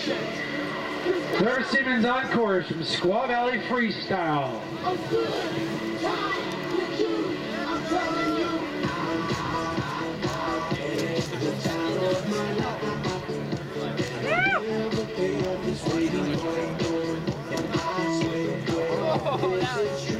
Claire Simmons on chorus from Squaw Valley Freestyle. Oh,